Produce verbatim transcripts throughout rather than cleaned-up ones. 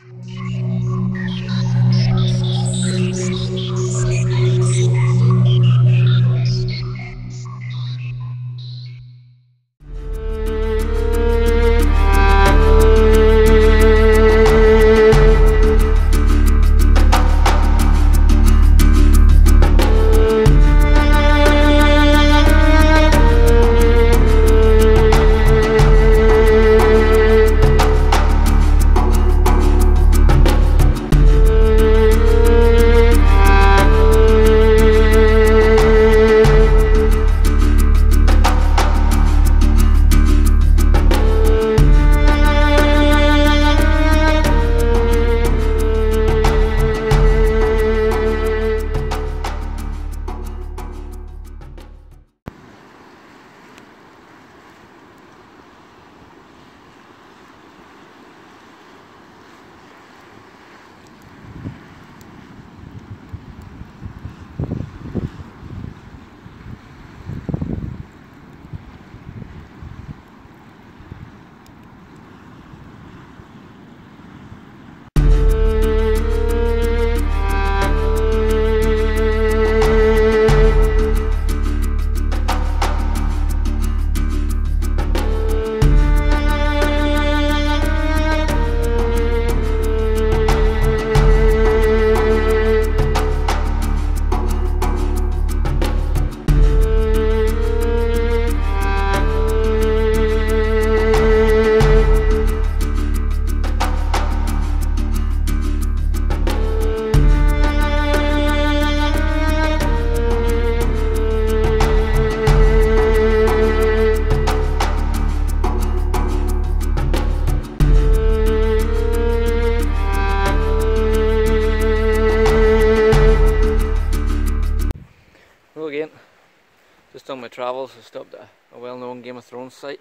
Just on my travels, I stopped at a well-known Game of Thrones site.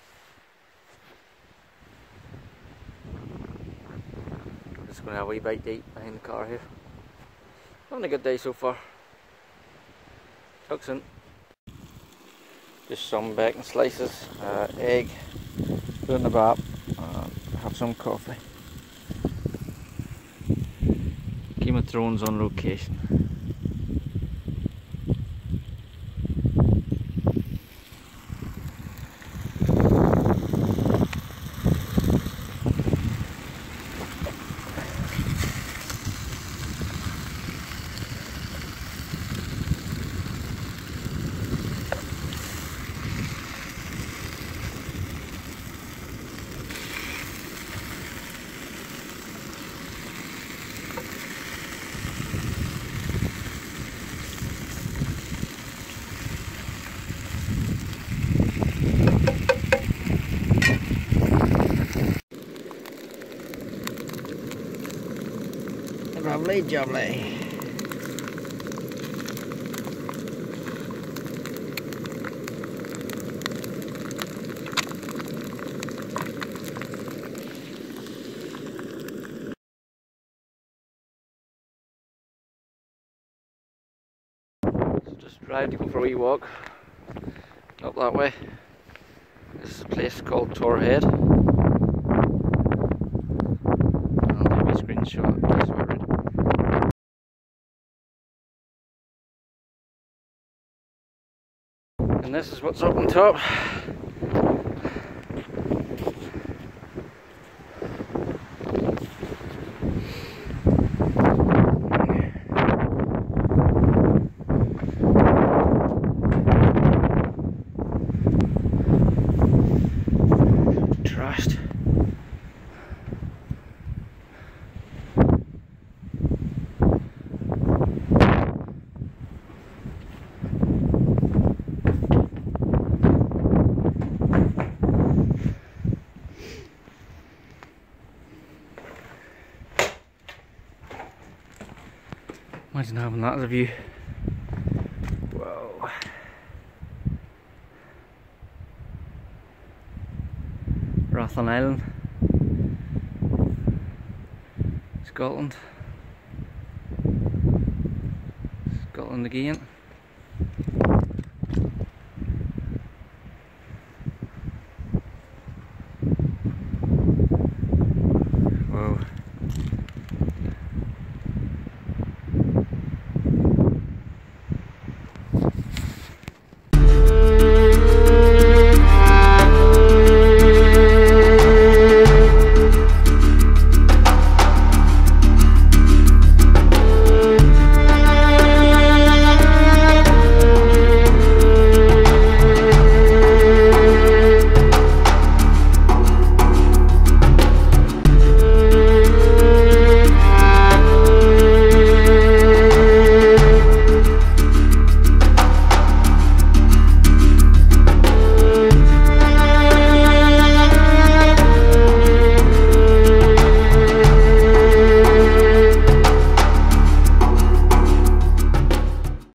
Just going to have a wee bite to eat behind the car here. Having a good day so far. Talk soon. Just some bacon slices, uh, egg, put in the bap, and have some coffee. Game of Thrones on location. Lovely jubbly. So just arrived to go for a wee walk up that way. This is a place called Torr. I'll give you a screenshot. And this is what's up on top. Trust. Imagine having that as a view. Whoa. Rathlin Island, Scotland. Scotland again.